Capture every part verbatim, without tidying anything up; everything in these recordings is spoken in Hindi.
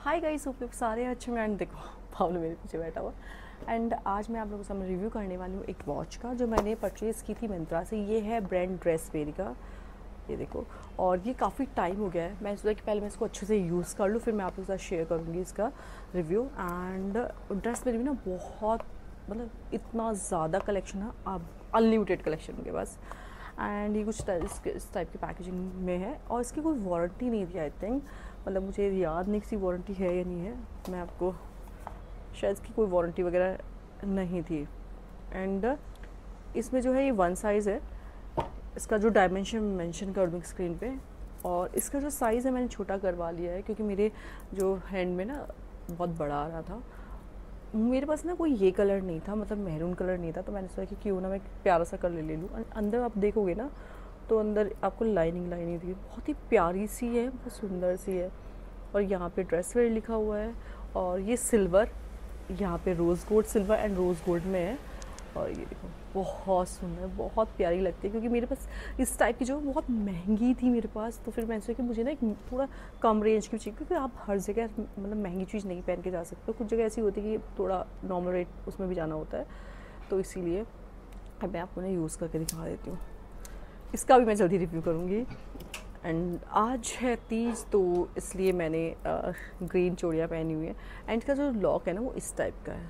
हाय गाइस, होप लोग सारे अच्छे हैं। एंड देखो पावलो मेरे पीछे बैठा हुआ। एंड आज मैं आप लोगों के सामने रिव्यू करने वाली हूँ एक वॉच का जो मैंने परचेज़ की थी मिंत्रा से। ये है ब्रांड ड्रेसबेरी का, ये देखो। और ये काफ़ी टाइम हो गया है, मैं सोचा कि पहले मैं इसको अच्छे से यूज़ कर लूँ, फिर मैं आप लोगों के साथ शेयर करूँगी इसका रिव्यू। एंड ड्रेसबेरी में ना बहुत मतलब इतना ज़्यादा कलेक्शन है, अब अनलिमिटेड कलेक्शन उनके पास। एंड ये कुछ इस टाइप की पैकेजिंग में है और इसकी कोई वारंटी नहीं थी आई थिंक, मतलब मुझे याद नहीं कि वारंटी है या नहीं है। मैं आपको शायद इसकी कोई वारंटी वगैरह नहीं थी। एंड इसमें जो है ये वन साइज़ है, इसका जो डायमेंशन मेंशन कर दूँ स्क्रीन पे। और इसका जो साइज़ है मैंने छोटा करवा लिया है क्योंकि मेरे जो हैंड में ना बहुत बड़ा आ रहा था। मेरे पास ना कोई ये कलर नहीं था, मतलब मैरून कलर नहीं था, तो मैंने सोचा कि क्यों ना मैं प्यारा सा कलर ले लूँ। अंदर आप देखोगे ना तो अंदर आपको लाइनिंग लाइनिंग थी, बहुत ही प्यारी सी है, बहुत सुंदर सी है। और यहाँ पे ड्रेसवेयर लिखा हुआ है और ये सिल्वर, यहाँ पे rose gold silver and rose gold में है। और ये देखो बहुत सुंदर, बहुत प्यारी लगती है क्योंकि मेरे पास इस टाइप की जो बहुत महंगी थी मेरे पास, तो फिर मैंने सोचा कि मुझे ना एक थोड़ा कम रेंज की चाहिए क्योंकि आप हर जगह मतलब महंगी चीज़ नहीं पहन के जा सकते। कुछ जगह ऐसी होती है कि थोड़ा नॉर्मल रेट उसमें भी जाना होता है, तो इसीलिए अब मैं आपको ना यूज़ करके दिखा देती हूँ। इसका भी मैं जल्दी रिव्यू करूँगी। एंड आज है तीज, तो इसलिए मैंने ग्रीन चूड़ियाँ पहनी हुई है। एंड इसका जो लॉक है ना वो इस टाइप का है,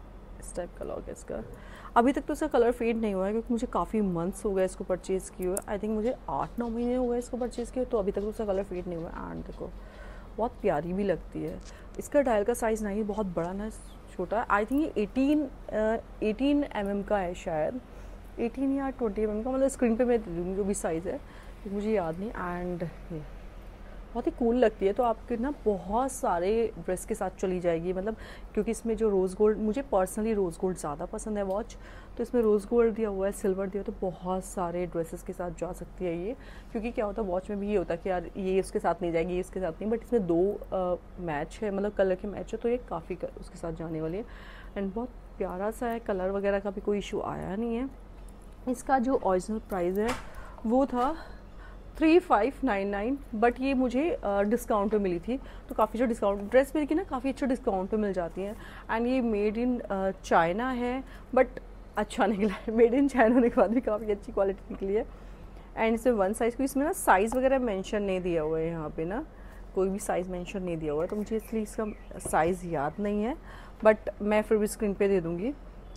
इस टाइप का लॉक है इसका। अभी तक तो इसका कलर फेड नहीं हुआ है क्योंकि मुझे काफ़ी मंथ्स हो गए इसको परचेज़ किए हुए। आई थिंक मुझे आठ नौ महीने हो गए इसको परचेज़ किए, तो अभी तक तो उसका कलर फेड नहीं हुआ है। एंड देखो बहुत प्यारी भी लगती है। इसका डायल का साइज़ ना ही बहुत बड़ा ना छोटा, आई थिंक ये एटीन एटीन एम एम का है शायद, एटीन या ट्वेंटी एम एम का, मतलब स्क्रीन पे मैं दे दूँगी जो भी साइज़ है, मुझे याद नहीं। एंड ये बहुत ही कूल लगती है, तो आपके ना बहुत सारे ड्रेस के साथ चली जाएगी, मतलब क्योंकि इसमें जो रोज़ गोल्ड, मुझे पर्सनली रोज़ गोल्ड ज़्यादा पसंद है वॉच, तो इसमें रोज़ गोल्ड दिया हुआ है, सिल्वर दिया, तो बहुत सारे ड्रेसेस के साथ जा सकती है ये। क्योंकि क्या होता है वॉच में भी ये होता है कि यार ये उसके साथ नहीं जाएगी, ये इसके साथ नहीं, बट इसमें दो आ, मैच है, मतलब कलर के मैच है, तो ये काफ़ी उसके साथ जाने वाली है। एंड बहुत प्यारा सा है, कलर वगैरह का भी कोई इशू आया नहीं है। इसका जो ओरिजिनल प्राइस है वो था three five nine nine, but ये मुझे डिस्काउंट पे मिली थी, तो काफ़ी जो डिस्काउंट ड्रेस मेरी की ना काफ़ी अच्छे डिस्काउंट पे मिल जाती हैं। एंड ये मेड इन चाइना है, बट अच्छा निकला है, मेड इन चाइना होने के बाद भी काफ़ी अच्छी क्वालिटी निकली है। एंड इसमें वन साइज़ को, इसमें ना साइज़ वगैरह मेंशन नहीं दिया हुआ है, यहाँ पे ना कोई भी साइज़ मेंशन नहीं दिया हुआ है, तो मुझे इसलिए इसका साइज़ याद नहीं है, बट मैं फिर भी स्क्रीन पे दे दूँगी।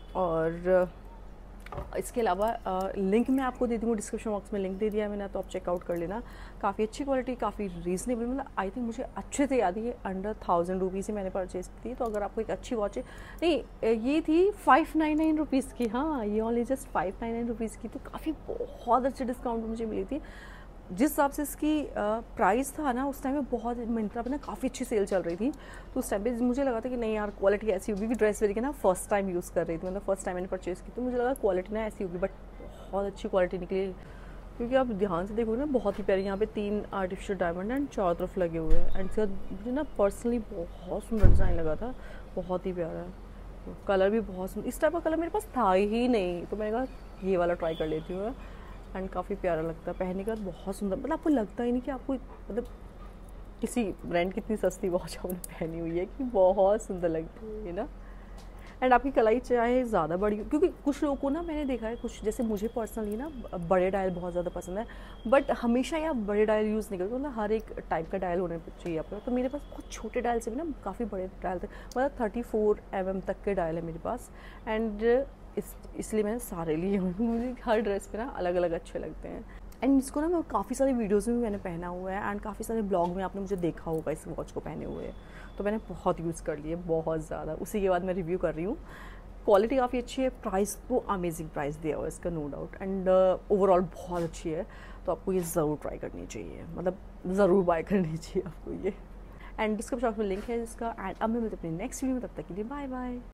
और इसके अलावा लिंक मैं आपको दे दूँगी, डिस्क्रिप्शन बॉक्स में लिंक दे दिया है मैंने, तो आप चेकआउट कर लेना। काफ़ी अच्छी क्वालिटी, काफ़ी रीज़नेबल, मतलब आई थिंक मुझे अच्छे से याद है ये अंडर थाउजेंड रुपीज़ से मैंने परचेज की थी। तो अगर आपको एक अच्छी वॉच है, नहीं ये थी फाइव नाइन नाइन रुपीज़ की, हाँ ये only just five nine nine rupees की, तो काफ़ी बहुत अच्छे डिस्काउंट मुझे मिली थी। जिस हिसाब से इसकी प्राइस था ना उस टाइम में, बहुत मिंत्रा पे ना काफ़ी अच्छी सेल चल रही थी, तो उस टाइम पे मुझे लगा था कि नहीं यार क्वालिटी ऐसी होगी, कि ड्रेसवेयर की ना फर्स्ट टाइम यूज़ कर रही थी, मतलब फर्स्ट टाइम मैंने परचेज़ की, तो मुझे लगा क्वालिटी ना ऐसी होगी, बट बहुत अच्छी क्वालिटी निकली। क्योंकि आप ध्यान से देखोगे ना बहुत ही प्यारी, यहाँ पे तीन आर्टिफिशियल डायमंड एंड चारों तरफ लगे हुए हैं। एंड इसका मुझे ना पर्सनली बहुत सुंदर डिज़ाइन लगा था, बहुत ही प्यारा, कलर भी बहुत सुंदर। इस टाइप का कलर मेरे पास था ही नहीं, तो मैंने कहा ये वाला ट्राई कर लेती हूँ। एंड काफ़ी प्यारा लगता है पहनने के बाद, बहुत सुंदर, मतलब आपको लगता ही नहीं कि आपको मतलब किसी ब्रांड की इतनी सस्ती वॉच आपने पहनी हुई है, कि बहुत सुंदर लगती है ना। एंड आपकी कलाई चाहे ज़्यादा बड़ी, क्योंकि कुछ लोगों को ना मैंने देखा है, कुछ जैसे मुझे पर्सनली ना बड़े डायल बहुत ज़्यादा पसंद है, बट हमेशा ही आप बड़े डायल यूज़ नहीं करते, मतलब हर एक टाइप का डायल होने चाहिए आपको। तो मेरे पास बहुत छोटे डायल से भी ना काफ़ी बड़े डायल थे, मतलब थर्टी फोर एम एम तक के डायल है मेरे पास। एंड इस इसलिए मैंने सारे लिए हुए, मुझे हर ड्रेस पे ना अलग अलग अच्छे लगते हैं। एंड इसको ना मैं काफ़ी सारी वीडियोज़ में भी मैंने पहना हुआ है, एंड काफ़ी सारे ब्लॉग में आपने मुझे देखा होगा इस वॉच को पहने हुए, तो मैंने बहुत यूज़ कर लिए, बहुत ज़्यादा। उसी के बाद मैं रिव्यू कर रही हूँ। क्वालिटी काफ़ी अच्छी है, प्राइस तो अमेजिंग प्राइस दिया हुआ है इसका, नो डाउट। एंड ओवरऑल बहुत अच्छी है, तो आपको ये ज़रूर ट्राई करनी चाहिए, मतलब ज़रूर बाय करनी चाहिए आपको ये। एंड डिस्क्रिप्शन में लिंक है इसका। एंड अब मैं मिलती हूँ अपनी नेक्स्ट वीडियो में, तब तक के लिए बाय बाय।